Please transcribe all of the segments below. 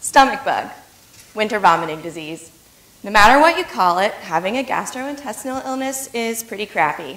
Stomach bug, winter vomiting disease. No matter what you call it, having a gastrointestinal illness is pretty crappy.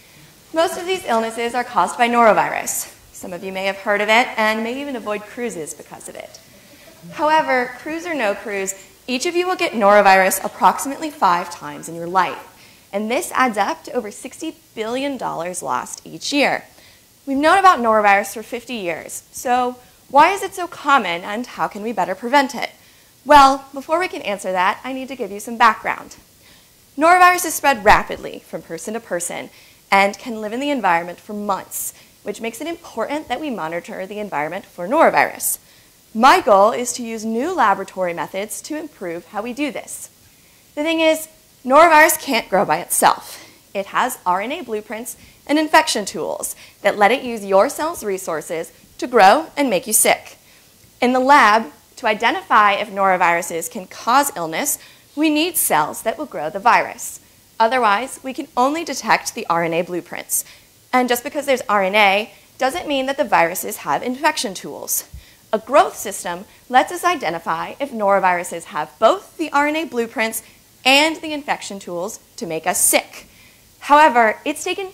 Most of these illnesses are caused by norovirus. Some of you may have heard of it and may even avoid cruises because of it. However, cruise or no cruise, each of you will get norovirus approximately 5 times in your life. And this adds up to over $60 billion lost each year. We've known about norovirus for 50 years, so why is it so common and how can we better prevent it? Well, before we can answer that, I need to give you some background. Norovirus is spread rapidly from person to person and can live in the environment for months, which makes it important that we monitor the environment for norovirus. My goal is to use new laboratory methods to improve how we do this. The thing is, norovirus can't grow by itself. It has RNA blueprints and infection tools that let it use your cell's resources to grow and make you sick. In the lab, to identify if noroviruses can cause illness, we need cells that will grow the virus. Otherwise, we can only detect the RNA blueprints. And just because there's RNA doesn't mean that the viruses have infection tools. A growth system lets us identify if noroviruses have both the RNA blueprints and the infection tools to make us sick. However, it's taken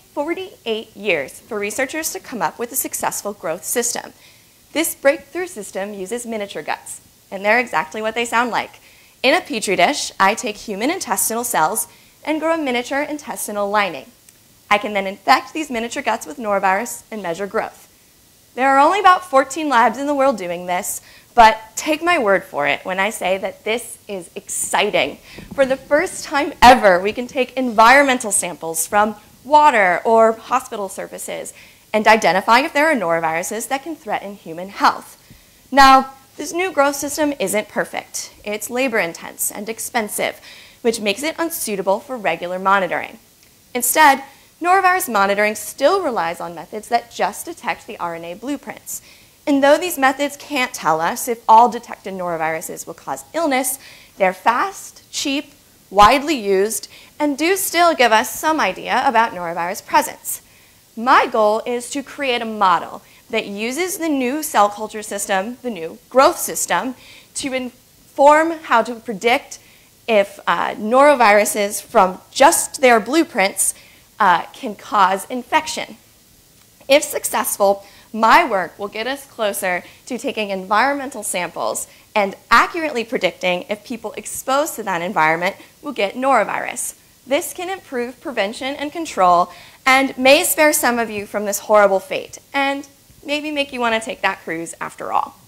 48 years for researchers to come up with a successful growth system. This breakthrough system uses miniature guts, and they're exactly what they sound like. In a petri dish, I take human intestinal cells and grow a miniature intestinal lining. I can then infect these miniature guts with norovirus and measure growth. There are only about 14 labs in the world doing this, but take my word for it when I say that this is exciting. For the first time ever, we can take environmental samples from water or hospital surfaces and identify if there are noroviruses that can threaten human health. Now, this new growth system isn't perfect. It's labor-intense and expensive, which makes it unsuitable for regular monitoring. Instead, norovirus monitoring still relies on methods that just detect the RNA blueprints. And though these methods can't tell us if all detected noroviruses will cause illness, they're fast, cheap, widely used, and do still give us some idea about norovirus presence. My goal is to create a model that uses the new cell culture system, the new growth system, to inform how to predict if noroviruses from just their blueprints can cause infection. If successful, my work will get us closer to taking environmental samples and accurately predicting if people exposed to that environment will get norovirus. This can improve prevention and control and may spare some of you from this horrible fate and maybe make you want to take that cruise after all.